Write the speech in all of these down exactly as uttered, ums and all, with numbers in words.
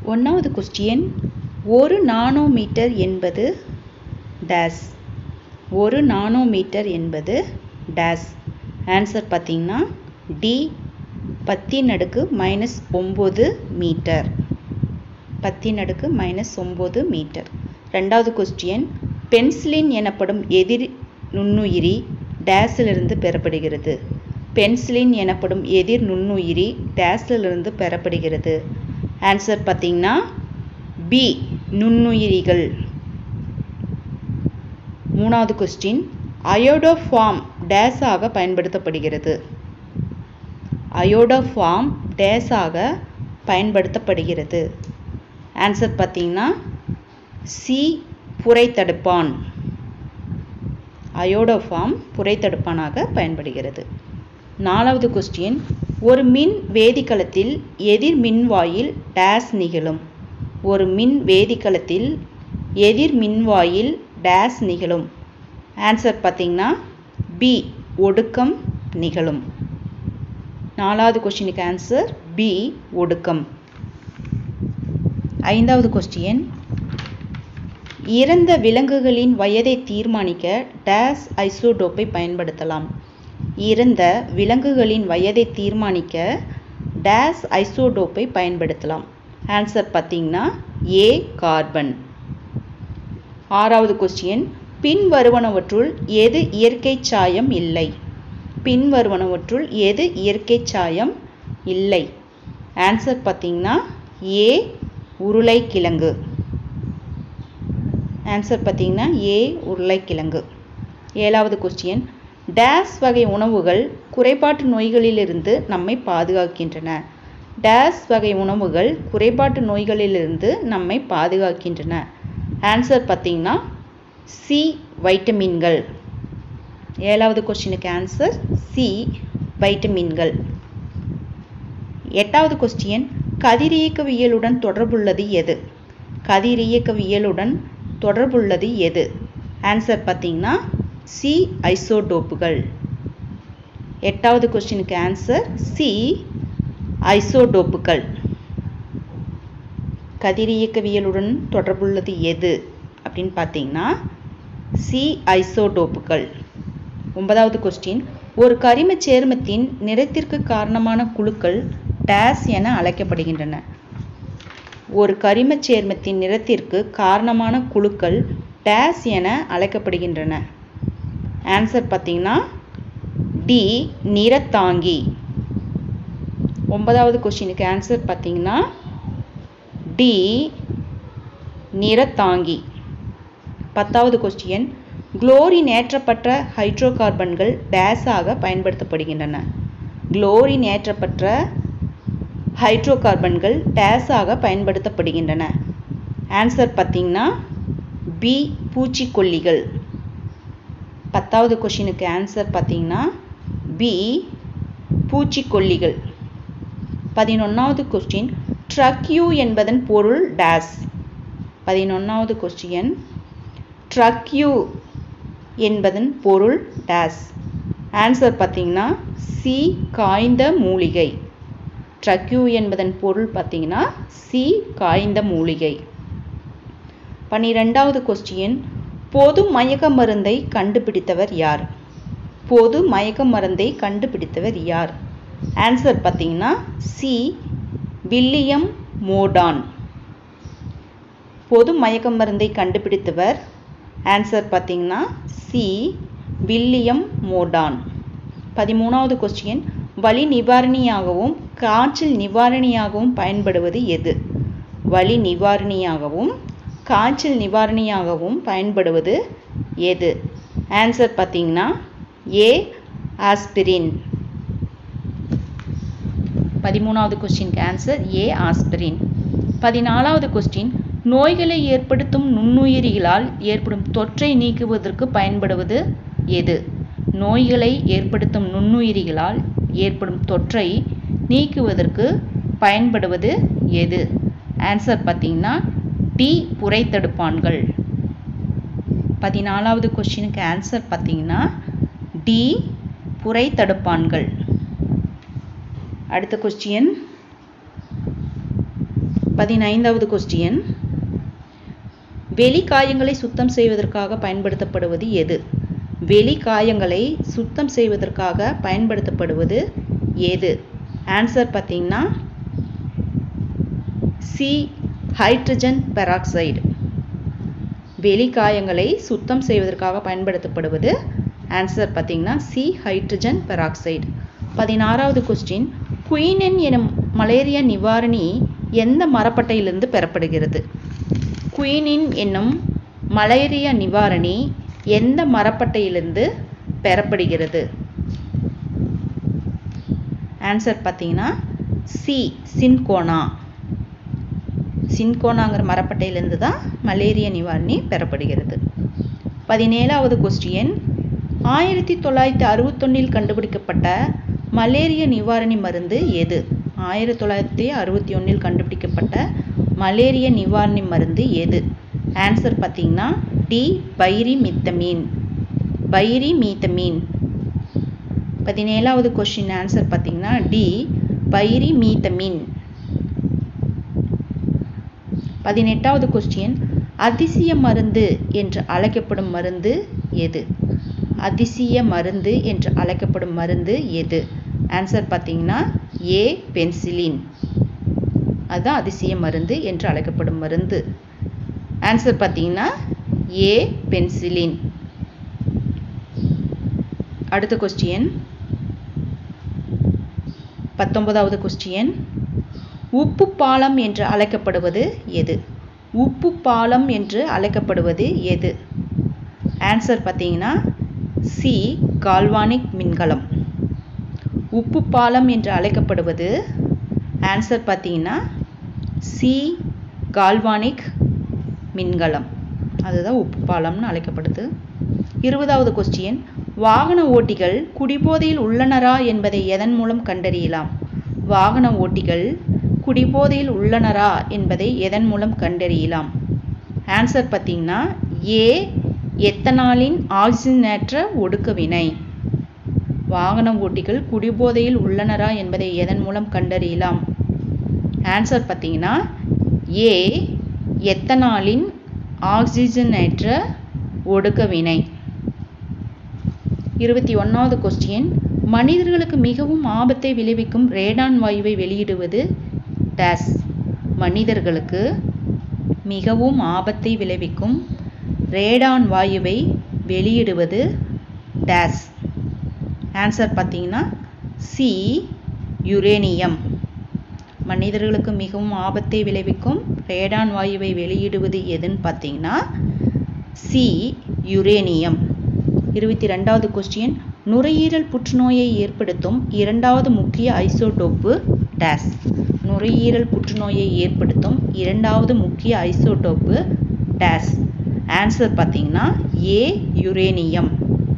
ஒன்றாவது கொஸ்டின், ஒரு நானோமீட்டர் என்பது டேஸ். ஒரு நானோமீட்டர் என்பது டேஸ். ஆன்சர் பார்த்தீங்கன்னா டி பத்தின் அடுக்கு மைனஸ் ஒம்பது மீட்டர். பத்தின் அடுக்கு மைனஸ் ஒம்பது மீட்டர். ரெண்டாவது கொஸ்டின், பென்சிலின் எனப்படும் எதிர் நுண்ணுயிரி டேஸிலிருந்து பெறப்படுகிறது. பென்சிலின் எனப்படும் எதிர் நுண்ணுயிரி டேஸிலிருந்து பெறப்படுகிறது. ஆன்சர் பார்த்தீங்கன்னா பி நுண்ணுயிரிகள். மூணாவது கொஸ்டின், அயோடோஃபார்ம் டேஸாக பயன்படுத்தப்படுகிறது. அயோடோஃபார்ம் டேஸாக பயன்படுத்தப்படுகிறது. ஆன்சர் பார்த்தீங்கன்னா சி புரைத்தடுப்பான். அயோடோஃபார்ம் புரைத்தடுப்பானாக பயன்படுகிறது. நாலாவது கொஸ்டின், ஒரு மின் வேதிக்கலத்தில் எதிர் மின்வாயில் டேஸ் நிகழும். ஒரு மின் வேதிக்கலத்தில் எதிர் மின்வாயில் டேஸ் நிகழும். ஆன்சர் பார்த்தீங்கன்னா பி ஒடுக்கம் நிகழும். நாலாவது கொஸ்டினுக்கு ஆன்சர் பி ஒடுக்கம். ஐந்தாவது கொஸ்டின், இறந்த விலங்குகளின் வயதை தீர்மானிக்க டேஸ் ஐசோடோப்பை பயன்படுத்தலாம். இறந்த விலங்குகளின் வயதை தீர்மானிக்க டேஸ் ஐசோடோப்பை பயன்படுத்தலாம். ஆன்சர் பார்த்தீங்கன்னா ஏ கார்பன். ஆறாவது கொஸ்டின், பின் வருவனவற்றுள் எது இயற்கை சாயம் இல்லை. பின் வருவனவற்றுள் எது இயற்கை சாயம் இல்லை. ஆன்சர் பார்த்தீங்கன்னா ஏ உருளைக்கிழங்கு. ஆன்சர் பார்த்தீங்கன்னா ஏ உருளைக்கிழங்கு. ஏழாவது கொஸ்டின், டேஸ் வகை உணவுகள் குறைபாட்டு நோய்களிலிருந்து நம்மை பாதுகாக்கின்றன. டேஸ் வகை உணவுகள் குறைபாட்டு நோய்களிலிருந்து நம்மை பாதுகாக்கின்றன. ஆன்சர் பார்த்தீங்கன்னா சி வைட்டமின்கள். ஏழாவது கொஸ்டினுக்கு ஆன்சர் சி வைட்டமின்கள். எட்டாவது கொஸ்டின், கதிரியக்கவியலுடன் தொடர்புள்ளது எது. கதிரியக்கவியலுடன் தொடர்புள்ளது எது. ஆன்சர் பார்த்தீங்கன்னா சி ஐசோடோப்புகள். எட்டாவது கொஸ்டினுக்கு ஆன்சர் சி ஐசோடோப்புகள். கதிரியக்கவியலுடன் தொடர்புள்ளது எது அப்படின்னு பார்த்தீங்கன்னா சி ஐசோடோப்புகள். ஒன்பதாவது கொஸ்டின், ஒரு கரிம சேர்மத்தின் நிறத்திற்கு காரணமான குழுக்கள் டேஸ் என அழைக்கப்படுகின்றன. ஒரு கரிம சேர்மத்தின் நிறத்திற்கு காரணமான குழுக்கள் டேஸ் என அழைக்கப்படுகின்றன. ஆன்சர் பார்த்தீங்கன்னா டி நிறத்தாங்கி. ஒன்பதாவது கொஸ்டினுக்கு ஆன்சர் பார்த்தீங்கன்னா டி நிறத்தாங்கி. பத்தாவது கொஸ்டின், குளோரின் ஏற்றப்பட்ட ஹைட்ரோ கார்பன்கள் டேஸாக பயன்படுத்தப்படுகின்றன. குளோரின் ஏற்றப்பட்ட ஹைட்ரோ கார்பன்கள் டேஸாக பயன்படுத்தப்படுகின்றன. ஆன்சர் பார்த்தீங்கன்னா பி பூச்சிக்கொல்லிகள். பத்தாவது கொஸ்டினுக்கு ஆன்சர் பார்த்தீங்கன்னா பி பூச்சிக்கொல்லிகள். பதினொன்றாவது கொஸ்டின், ட்ரக்யூ என்பதன் பொருள் டேஸ். பதினொன்றாவது கொஸ்டின், ட்ரக்யூ என்பதன் பொருள் டேஸ். ஆன்சர் பார்த்தீங்கன்னா சி காய்ந்த மூலிகை. ட்ரக்யூ என்பதன் பொருள் பார்த்தீங்கன்னா சி காய்ந்த மூலிகை. பன்னிரெண்டாவது கொஸ்டின், பொது மயக்க மருந்தை கண்டுபிடித்தவர் யார். பொது மயக்க மருந்தை கண்டுபிடித்தவர் யார். ஆன்சர் பார்த்தீங்கன்னா சி வில்லியம் மோர்டான். பொது மயக்க மருந்தை கண்டுபிடித்தவர் ஆன்சர் பார்த்தீங்கன்னா சி வில்லியம் மோர்டான். பதிமூணாவது கொஸ்டின், வலி நிவாரணியாகவும் காய்ச்சல் நிவாரணியாகவும் பயன்படுவது எது. வலி நிவாரணியாகவும் காய்ச்சல் நிவாரணியாகவும் பயன்படுவது எது. ஆன்சர் பார்த்தீங்கன்னா ஏ ஆஸ்பிரின். பதிமூணாவது கொஸ்டினுக்கு ஆன்சர் ஏ ஆஸ்பிரின். பதினாலாவது கொஸ்டின், நோய்களை ஏற்படுத்தும் நுண்ணுயிரிகளால் ஏற்படும் தொற்றை நீக்குவதற்கு பயன்படுவது எது. நோய்களை ஏற்படுத்தும் நுண்ணுயிரிகளால் ஏற்படும் தொற்றை நீக்குவதற்கு பயன்படுவது எது. ஆன்சர் பார்த்தீங்கன்னா டி புரைத்தடுப்பான்கள். பதினாலாவது கொஸ்டினுக்கு ஆன்சர் பார்த்தீங்கன்னா டி புரைத்தடுப்பான்கள். அடுத்த கொஸ்டின், பதினைந்தாவது கொஸ்டின், வெளிக்காயங்களை சுத்தம் செய்வதற்காக பயன்படுத்தப்படுவது எது? வெளிக்காயங்களை சுத்தம் செய்வதற்காக பயன்படுத்தப்படுவது எது? ஆன்சர் பார்த்தீங்கன்னா சி, ஹைட்ரஜன் பெராக்சைடு. வெளிக்காயங்களை சுத்தம் செய்வதற்காக பயன்படுத்தப்படுவது ஆன்சர் பார்த்தீங்கன்னா சி, ஹைட்ரஜன் பெராக்சைடு. பதினாறாவது கொஸ்டின், குயினின் எனும் மலேரியா நிவாரணி எந்த மரப்பட்டையிலிருந்து பெறப்படுகிறது? குயினின் என்னும் மலேரியா நிவாரணி எந்த மரப்பட்டையிலிருந்து பெறப்படுகிறது? ஆன்சர் பார்த்தீங்கன்னா சி, சின்கோனா. சின்கோனாங்கிற மரப்பட்டையிலிருந்து தான் மலேரியா நிவாரணி பெறப்படுகிறது. பதினேழாவது கொஸ்டின், ஆயிரத்தி தொள்ளாயிரத்தி அறுபத்தொன்னில் கண்டுபிடிக்கப்பட்ட மலேரியா நிவாரணி மருந்து எது? ஆயிரத்தி தொள்ளாயிரத்தி அறுபத்தி ஒன்றில் கண்டுபிடிக்கப்பட்ட மலேரியா நிவாரணி மருந்து எது? ஆன்சர் பார்த்தீங்கன்னா டி, பைரிமித்தமின். பைரிமித்தமின். பதினேழாவது கொஸ்டின் ஆன்சர் பார்த்தீங்கன்னா டி, பைரிமித்தமின். பதினெட்டாவது கொஸ்டின், அதிசய மருந்து என்று அழைக்கப்படும் மருந்து எது? அதிசய மருந்து என்று அழைக்கப்படும் மருந்து எது? ஆன்சர் பார்த்தீங்கன்னா ஏ, பென்சிலின். அதுதான் அதிசய மருந்து என்று அழைக்கப்படும் மருந்து. ஆன்சர் பார்த்தீங்கன்னா ஏ, பென்சிலின். அடுத்த கொஸ்டின், பத்தொன்பதாவது கொஸ்டின், உப்பு பாலம் என்று அழைக்கப்படுவது எது? உப்பு பாலம் என்று அழைக்கப்படுவது எது? ஆன்சர் பார்த்தீங்கன்னா சி, கால்வானிக் மின்கலம். உப்பு பாலம் என்று அழைக்கப்படுவது ஆன்சர் பார்த்தீங்கன்னா சி, கால்வானிக் மின்கலம். அதுதான் உப்பு பாலம்னு அழைக்கப்படுது. இருபதாவது கொஸ்டின், வாகன ஓட்டிகள் குடிபோதையில் உள்ளனரா என்பதை எதன் மூலம் கண்டறியலாம்? வாகன ஓட்டிகள் குடிபோதையில் உள்ளனரா என்பதை எதன் மூலம் கண்டறியலாம்? ஆன்சர் பார்த்தீங்கன்னா ஏ, எத்தனாலின் ஆக்சிஜனேற்ற ஒடுக்க வினை. வாகன ஓட்டிகள் குடிபோதையில் உள்ளனரா என்பதை எதன் மூலம் கண்டறியலாம்? ஆன்சர் பார்த்தீங்கன்னா ஏ, எத்தனாலின் ஆக்சிஜனேற்ற ஒடுக்க வினை. இருபத்தி ஒன்றாவது கொஸ்டின், மனிதர்களுக்கு மிகவும் ஆபத்தை விளைவிக்கும் ரேடான் வாயுவை வெளியிடுவது டேஸ். மனிதர்களுக்கு மிகவும் ஆபத்தை விளைவிக்கும் ரேடான் வாயுவை வெளியிடுவது டேஸ். ஆன்சர் பார்த்தீங்கன்னா சி, யுரேனியம். மனிதர்களுக்கு மிகவும் ஆபத்தை விளைவிக்கும் ரேடான் வாயுவை வெளியிடுவது எதுன்னு பார்த்தீங்கன்னா சி, யுரேனியம். இருபத்தி ரெண்டாவது கொஸ்டின், நுரையீரல் புற்றுநோயை ஏற்படுத்தும் இரண்டாவது முக்கிய ஐசோடோப்பு டேஸ். நுரையீரல் புற்றுநோயை ஏற்படுத்தும் இரண்டாவது முக்கிய ஐசோடோப்பு டேஸ். ஆன்சர் பார்த்தீங்கன்னா ஏ, யுரேனியம்.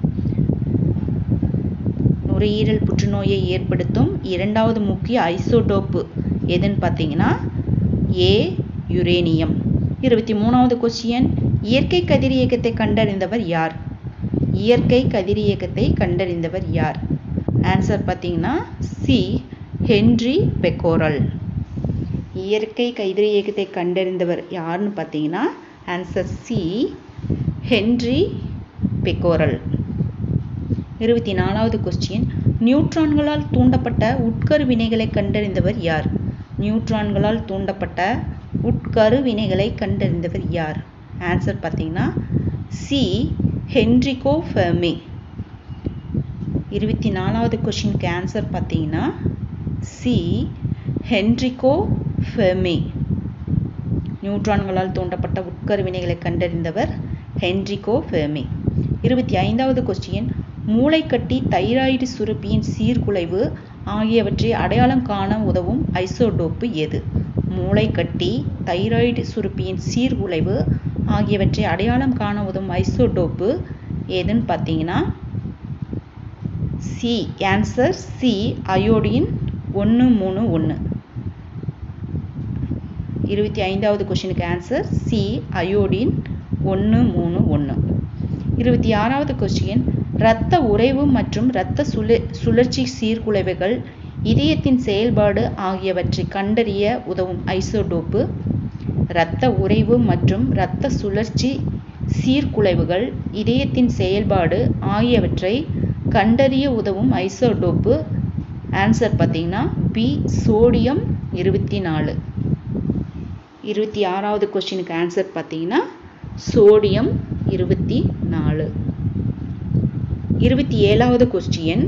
நுரையீரல் புற்றுநோயை ஏற்படுத்தும் இரண்டாவது முக்கிய ஐசோடோப்பு எதுன்னு பார்த்தீங்கன்னா ஏ, யுரேனியம். இருபத்தி மூணாவது கொஸ்டின், இயற்கை கதிரியக்கத்தை கண்டறிந்தவர் யார்? இயற்கை கதிரியக்கத்தை கண்டறிந்தவர் யார்? ஆன்சர் பார்த்தீங்கன்னா சி, ஹென்றி பெக்கோரல். இயற்கை கதிரியக்கத்தை கண்டறிந்தவர் யாருன்னு பார்த்தீங்கன்னா ஆன்சர் சி, ஹென்றி பெக்கோரல். இருபத்தி நாலாவது கொஸ்டின், நியூட்ரான்களால் தூண்டப்பட்ட உட்கரு வினைகளை கண்டறிந்தவர் யார்? நியூட்ரான்களால் தூண்டப்பட்ட உட்கரு வினைகளை கண்டறிந்தவர் யார்? ஆன்சர் பார்த்தீங்கன்னா சி, ஹென்ரிகோ ஃபெர்மி. இருபத்தி நாலாவது கொஸ்டினுக்கு ஆன்சர் பார்த்தீங்கன்னா சி, ஹென்ரிகோ ஃபெர்மி. நியூட்ரான்களால் தூண்டப்பட்ட உட்கரு வினைகளை கண்டறிந்தவர் ஹென்ரிகோ ஃபெர்மி. இருபத்தி ஐந்தாவது கொஸ்டின், மூளைக்கட்டி, தைராய்டு சுரப்பியின் சீர்குலைவு ஆகியவற்றை அடையாளம் காண உதவும் ஐசோடோப்பு எது? மூளைக்கட்டி, தைராய்டு சுரப்பியின் சீர்குலைவு ஆகியவற்றை அடையாளம் காண உதவும் ஐசோடோப்பு எதுன்னு பார்த்தீங்கன்னா சி. ஆன்சர் சி, அயோடின் ஒன்று மூணு ஒன்று. இருபத்தி ஐந்தாவது கொஸ்டினுக்கு ஆன்சர் சி, அயோடின் ஒன்று மூணு ஒன்று. இருபத்தி ஆறாவது கொஸ்டின், இரத்த உறைவு மற்றும் இரத்த சுழ சுழற்சி சீர்குலைவுகள் இதயத்தின் செயல்பாடு ஆகியவற்றை கண்டறிய உதவும் ஐசோடோப்பு, இரத்த உறைவு மற்றும் இரத்த சுழற்சி சீர்குலைவுகள், இதயத்தின் செயல்பாடு ஆகியவற்றை கண்டறிய உதவும் ஐசோடோப்பு. ஆன்சர் பார்த்தீங்கன்னா பி சோடியம் இருபத்தி நாலு. இருபத்தி ஆறாவது கொஸ்டினுக்கு ஆன்சர் பார்த்தீங்கன்னா சோடியம் இருபத்தி நாலு. இருபத்தி ஏழாவது கொஸ்டின்,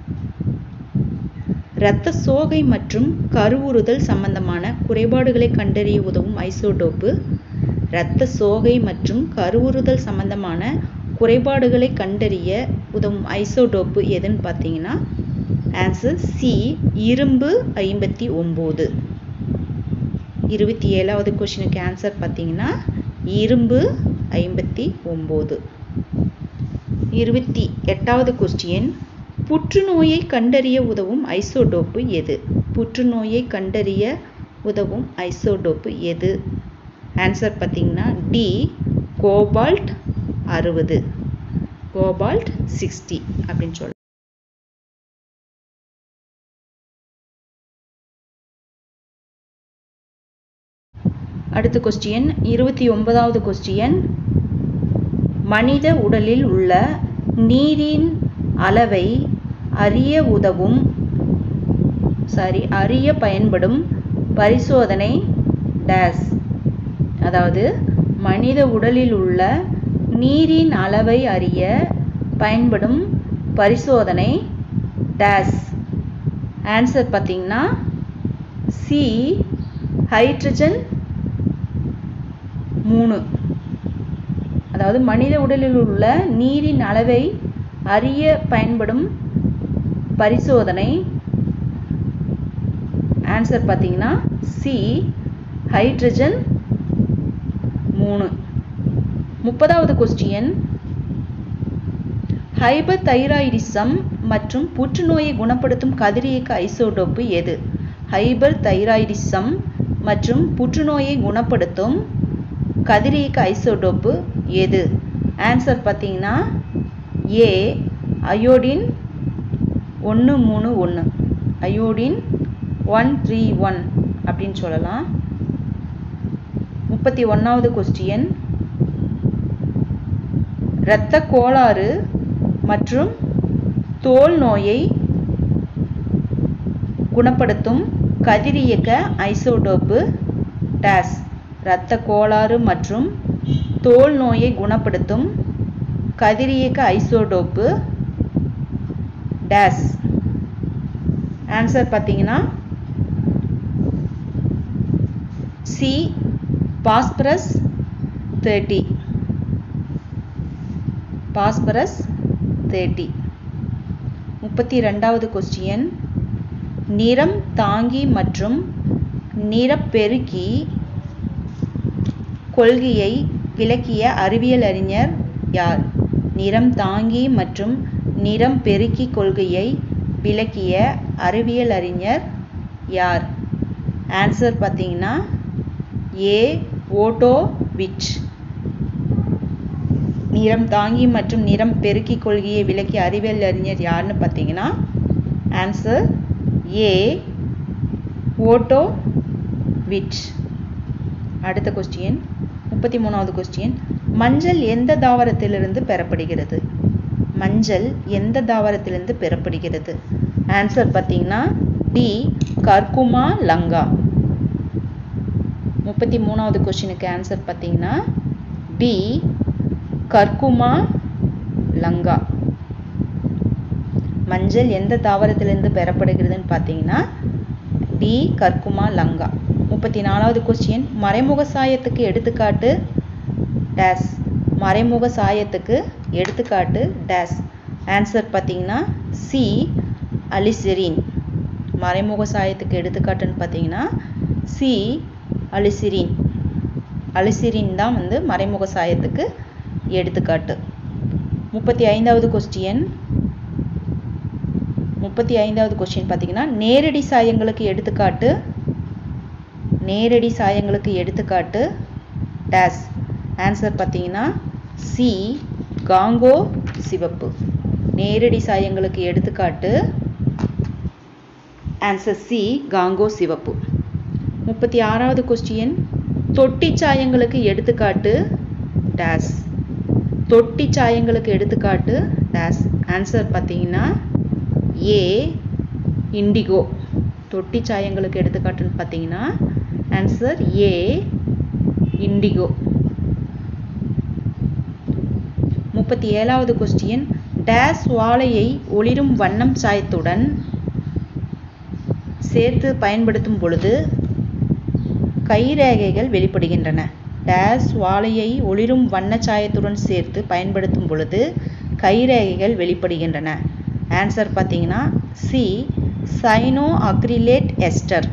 இரத்த சோகை மற்றும் கருவுறுதல் சம்பந்தமான குறைபாடுகளை கண்டறிய உதவும் ஐசோடோப்பு, இரத்த சோகை மற்றும் கருவுறுதல் சம்பந்தமான குறைபாடுகளை கண்டறிய உதவும் ஐசோடோப்பு எதுன்னு பார்த்தீங்கன்னா ஆன்சர் சி இரும்பு ஐம்பத்தி ஒம்பது. இருபத்தி ஏழாவது கொஸ்டினுக்கு ஆன்சர் பார்த்தீங்கன்னா இரும்பு ஐம்பத்தி ஒம்பது. இருபத்தி எட்டாவது கொஸ்டின், புற்றுநோயை கண்டறிய உதவும் ஐசோடோப்பு எது? புற்றுநோயை கண்டறிய உதவும் ஐசோடோப்பு எது? ஆன்சர் பார்த்தீங்கன்னா டி கோபால்ட் அறுபது, கோபால்ட் சிக்ஸ்டி அப்படின்னு சொல்ல. அடுத்த கொஸ்டின் இருபத்தி ஒன்பதாவது கொஸ்டின், மனித உடலில் உள்ள நீரின் அளவை அறிய உதவும் சாரி அறிய பயன்படும் பரிசோதனை டேஸ். அதாவது மனித உடலில் உள்ள நீரின் அளவை அறிய பயன்படும் பரிசோதனை டேஸ். ஆன்சர் பார்த்தீங்கன்னா சி ஹைட்ரஜன் மூணு. அதாவது மனித உடலில் உள்ள நீரின் அளவை அறிய பயன்படும் பரிசோதனை ஆன்சர் பார்த்தீங்கன்னா சி ஹைட்ரஜன் மூணு. முப்பதாவது கொஸ்டின், ஹைபர் தைராய்டிசம் மற்றும் புற்றுநோயை குணப்படுத்தும் கதிரியக்க ஐசோடோப்பு எது? ஹைபர் தைராய்டிசம் மற்றும் புற்றுநோயை குணப்படுத்தும் கதிரியக்க ஐசோடோப்பு எது? ஆன்சர் பார்த்தீங்கன்னா ஏ அயோடின் ஒன்று மூணு ஒன்று, அயோடின் ஒன் த்ரீ ஒன் அப்படின்னு சொல்லலாம். முப்பத்தி ஒன்றாவது கொஸ்டின், இரத்த கோளாறு மற்றும் தோல் நோயை குணப்படுத்தும் கதிரியக்க ஐசோடோப்பு டேஸ். இரத்த கோளாறு மற்றும் தோல் நோயை குணப்படுத்தும் கதிரியக்க ஐசோடோப்பு டேஸ். ஆன்சர் பார்த்தீங்கன்னா C phosphorus thirty, phosphorus thirty. முப்பத்தி ரெண்டாவது கொஸ்டின், நிறம் தாங்கி மற்றும் நிறப்பெருக்கி கொள்கையை விளக்கிய அறிவியல் அறிஞர் யார்? நிறம் தாங்கி மற்றும் நிறம் பெருக்கி கொள்கையை விளக்கிய அறிவியல் அறிஞர் யார்? ஆன்சர் பார்த்தீங்கன்னா ஏ ஓட்டோவிச். நிறம் தாங்கி மற்றும் நிறம் பெருக்கி கொள்கையை விளக்கிய அறிவியல் அறிஞர் யாருன்னு பார்த்தீங்கன்னா ஆன்சர் ஏ ஓட்டோவிச். அடுத்த கொஸ்டின் முப்பத்தி மூணாவது கொஸ்டின், மஞ்சள் எந்த தாவரத்திலிருந்து பெறப்படுகிறது? மஞ்சள் எந்த தாவரத்திலிருந்து பெறப்படுகிறது? ஆன்சர் பார்த்தீங்கன்னா டி கர்குமா லங்கா. முப்பத்தி மூணாவது கொஸ்டினுக்கு ஆன்சர் பார்த்தீங்கன்னா டி கர்குமா லங்கா. மஞ்சள் எந்த தாவரத்திலிருந்து பெறப்படுகிறதுன்னு பார்த்தீங்கன்னா டி கர்குமா லங்கா. முப்பத்தி நாலாவது கொஸ்டின், மறைமுக சாயத்துக்கு எடுத்துக்காட்டு டேஸ். மறைமுக சாயத்துக்கு எடுத்துக்காட்டு டேஸ். ஆன்சர் பார்த்தீங்கன்னா சி அலிசிரின். மறைமுக சாயத்துக்கு எடுத்துக்காட்டுன்னு பார்த்தீங்கன்னா சி அலிசிரின். அலிசிரின் தான் வந்து மறைமுக சாயத்துக்கு எடுத்துக்காட்டு. முப்பத்தி ஐந்தாவது கொஸ்டின் முப்பத்தி ஐந்தாவது கொஸ்டின் பார்த்தீங்கன்னா நேரடி சாயங்களுக்கு எடுத்துக்காட்டு நேரடி சாயங்களுக்கு எடுத்துக்காட்டு டேஸ். ஆன்சர் பார்த்தீங்கன்னா சி காங்கோ சிவப்பு. நேரடி சாயங்களுக்கு எடுத்துக்காட்டு ஆன்சர் சி காங்கோ சிவப்பு. முப்பத்தி ஆறாவது கொஸ்டின் தொட்டி சாயங்களுக்கு எடுத்துக்காட்டு டேஸ். தொட்டி சாயங்களுக்கு எடுத்துக்காட்டு டேஸ். ஆன்சர் பார்த்தீங்கன்னா ஏ இண்டிகோ. தொட்டி சாயங்களுக்கு எடுத்துக்காட்டுன்னு பார்த்தீங்கன்னா ஆன்சர் ஏ இண்டிகோ. முப்பத்தி ஏழாவது கொஸ்டின் டேஸ் வாழையை ஒளிரும் வண்ணம் சாயத்துடன் சேர்த்து பயன்படுத்தும் பொழுது கைரேகைகள் வெளிப்படுகின்றன. டேஸ் வாழையை ஒளிரும் வண்ண சாயத்துடன் சேர்த்து பயன்படுத்தும் பொழுது கைரேகைகள் வெளிப்படுகின்றன. ஆன்சர் பார்த்தீங்கன்னா C cyanoacrylate ester.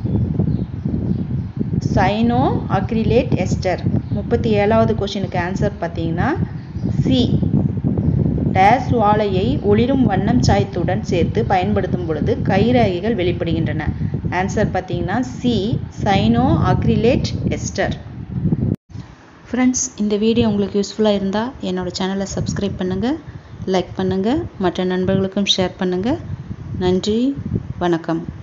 Cyanoacrylate ester. முப்பத்தி ஏழாவது கொஸ்டினுக்கு ஆன்சர் பார்த்தீங்கன்னா சி டேஸ் வாழையை ஒளிரும் வண்ணம் சாயத்துடன் சேர்த்து பயன்படுத்தும் பொழுது கைரேகைகள் வெளிப்படுகின்றன. ஆன்சர் பார்த்தீங்கன்னா C cyanoacrylate ester. Friends, இந்த வீடியோ உங்களுக்கு யூஸ்ஃபுல்லாக இருந்தால் என்னோடய சேனலை சப்ஸ்கிரைப் பண்ணுங்கள், லைக் பண்ணுங்கள், மற்ற நண்பர்களுக்கும் ஷேர் பண்ணுங்கள். நன்றி, வணக்கம்.